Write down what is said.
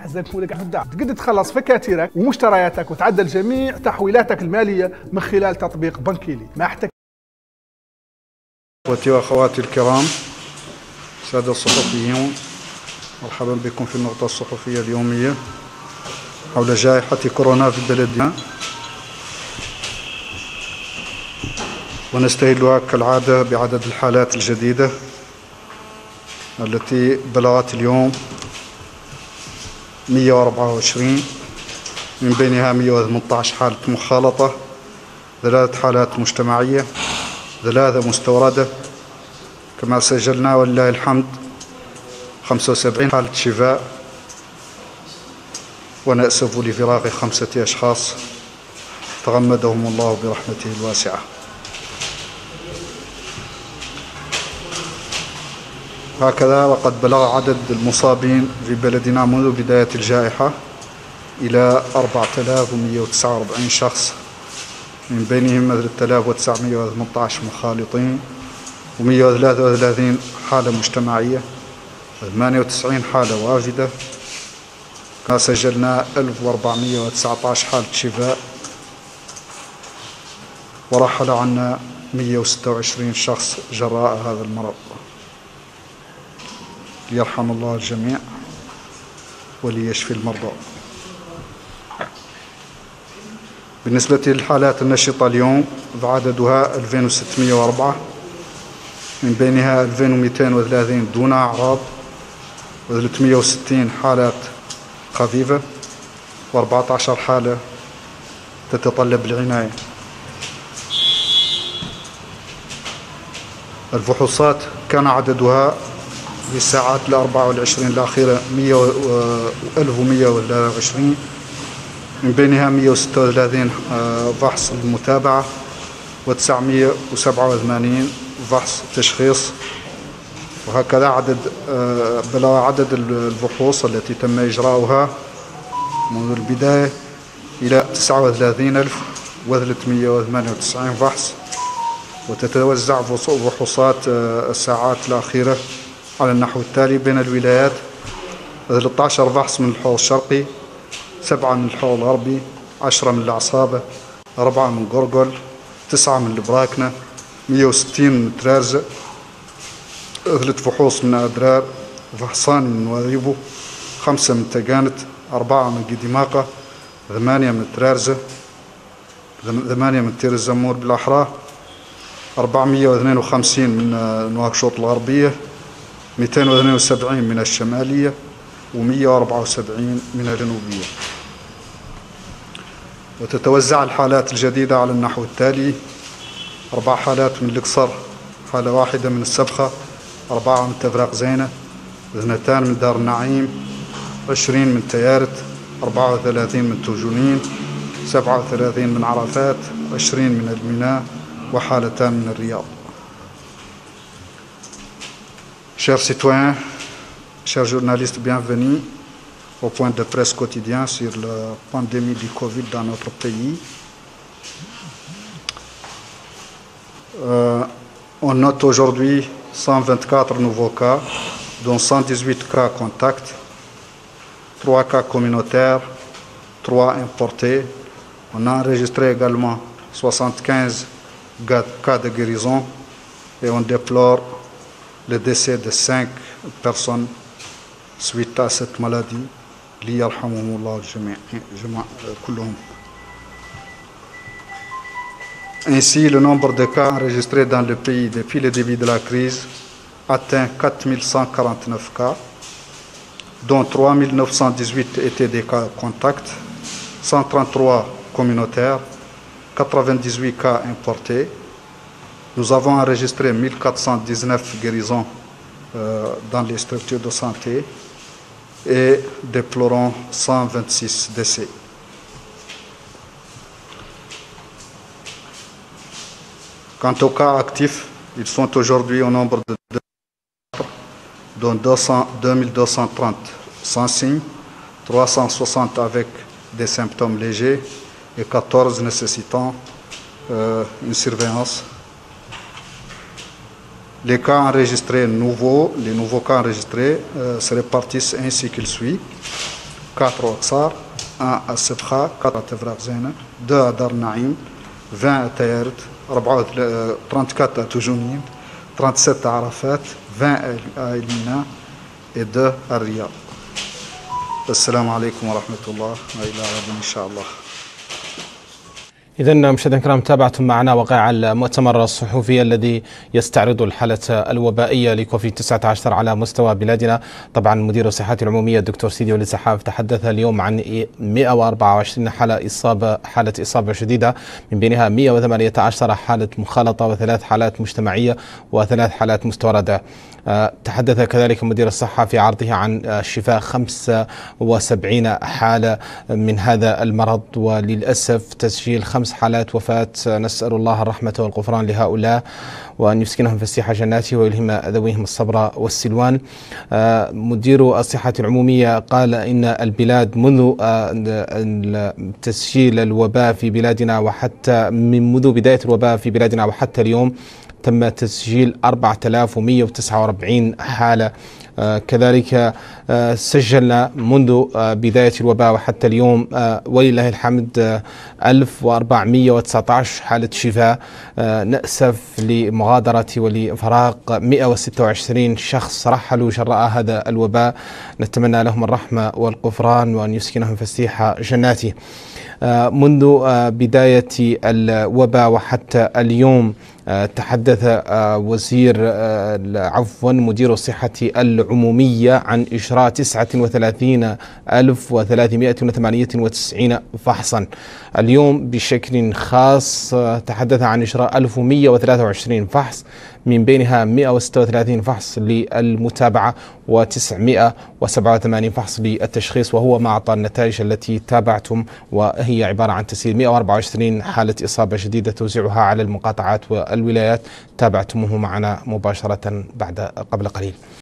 زي نقول لك تقدر تخلص فكاتيرك ومشترياتك وتعدل جميع تحويلاتك الماليه من خلال تطبيق بنكيلي. ما احتاج. اخوتي واخواتي الكرام، ساده الصحفيون، مرحبا بكم في النقطه الصحفيه اليوميه حول جائحه كورونا في بلدنا، ونستهلها كالعاده بعدد الحالات الجديده التي بلغت اليوم 124، من بينها 118 حالة مخالطة، 3 حالات مجتمعية، 3 مستوردة، كما سجلنا ولله الحمد 75 حالة شفاء، ونأسف لفراق 5 أشخاص تغمدهم الله برحمته الواسعة. هكذا وقد بلغ عدد المصابين في بلدنا منذ بداية الجائحة إلى 4149 شخص، من بينهم 3918 مخالطين، و133 حالة مجتمعية، و98 حالة وافدة. كما سجلنا 1419 حالة شفاء، ورحل عنا 126 شخص جراء هذا المرض. ليرحم الله الجميع وليشفي المرضى. بالنسبة للحالات النشطة اليوم فعددها 2604، من بينها 2230 دون أعراض، و360 حالات خفيفة، و14 حالة تتطلب العناية. الفحوصات كان عددها في الساعات 24 الأخيرة 1123، من بينها 136 فحص للمتابعة، و987 فحص تشخيص. وهكذا بلغ عدد الفحوص التي تم إجراؤها منذ البداية إلى 39398 فحص، وتتوزع فحوصات الساعات الأخيرة على النحو التالي: بين الولايات 13 فحص من الحوض الشرقي، 7 من الحوض الغربي، 10 من العصابة، 4 من قرقل، 9 من البراكنة، 160 من ترارزة، 3 فحوص من أدرار، فحصان من واذيبو، 5 من تقانت، 4 من قديماقة، 8 من ترارزة، 8 من تير الزمور بالأحرى، 452 من نواكشوط الغربية، 272 من الشمالية، و174 من الجنوبية. وتتوزع الحالات الجديدة على النحو التالي: 4 حالات من القصر، حالة واحدة من السبخة، 4 من تفراق زينة، 2 من دار النعيم، 20 من تيارت، 34 من توجونين، 37 من عرفات، 20 من الميناء، وحالتان من الرياض. Chers citoyens, chers journalistes, bienvenue au point de presse quotidien sur la pandémie du Covid dans notre pays. On note aujourd'hui 124 nouveaux cas, dont 118 cas contacts, 3 cas communautaires, 3 importés. On a enregistré également 75 cas de guérison, et on déplore le décès de 5 personnes suite à cette maladie. Ainsi, le nombre de cas enregistrés dans le pays depuis le début de la crise atteint 4149 cas, dont 3918 étaient des cas contacts, 133 communautaires, 98 cas importés. Nous avons enregistré 1419 guérisons dans les structures de santé et déplorons 126 décès. Quant aux cas actifs, ils sont aujourd'hui au nombre de 2, dont 2230 sans signe, 360 avec des symptômes légers et 14 nécessitant une surveillance. Les nouveaux cas enregistrés se répartissent ainsi qu'il suit. 4 Auxerre, 1 à Sebkha, 4 à Tevrakzene, 2 à Dar Naïm, 20 à Tayert, 34 à Toujounine, 37 à Arafat, 20 à Elina et 2 à Riyad. السلام عليكم ورحمة الله وإلى غد إن شاء الله. إذا مشاهدينا الكرام، تابعتم معنا وقائع المؤتمر الصحفي الذي يستعرض الحالة الوبائية لكوفيد 19 على مستوى بلادنا. طبعا مدير الصحة العمومية الدكتور سيدي وليد سحاف تحدث اليوم عن 124 حالة إصابة شديدة، من بينها 118 حالة مخالطة و3 حالات مجتمعية و3 حالات مستوردة. تحدث كذلك مدير الصحة في عرضه عن شفاء 75 حالة من هذا المرض، وللأسف تسجيل 5 حالات وفاة. نسأل الله الرحمة والغفران لهؤلاء وأن يسكنهم فسيح جناته ويلهم ذويهم الصبر والسلوان. مدير الصحة العمومية قال إن البلاد منذ تسجيل الوباء في بلادنا وحتى منذ بداية الوباء في بلادنا وحتى اليوم تم تسجيل 4149 حالة. كذلك سجلنا منذ بداية الوباء وحتى اليوم ولله الحمد 1419 حالة شفاء. نأسف لمغادرة ولفراق 126 شخص رحلوا جراء هذا الوباء، نتمنى لهم الرحمة والغفران وأن يسكنهم فسيح جناته. منذ بداية الوباء وحتى اليوم تحدث مدير الصحة العمومية عن إجراء 39,398 فحصا. اليوم بشكل خاص تحدث عن إجراء 1123 فحص، من بينها 136 فحص للمتابعة و987 فحص للتشخيص، وهو ما أعطى النتائج التي تابعتم، وهي عبارة عن تسجيل 124 حالة إصابة شديدة توزيعها على المقاطعات والولايات. تابعتموه معنا مباشرة قبل قليل.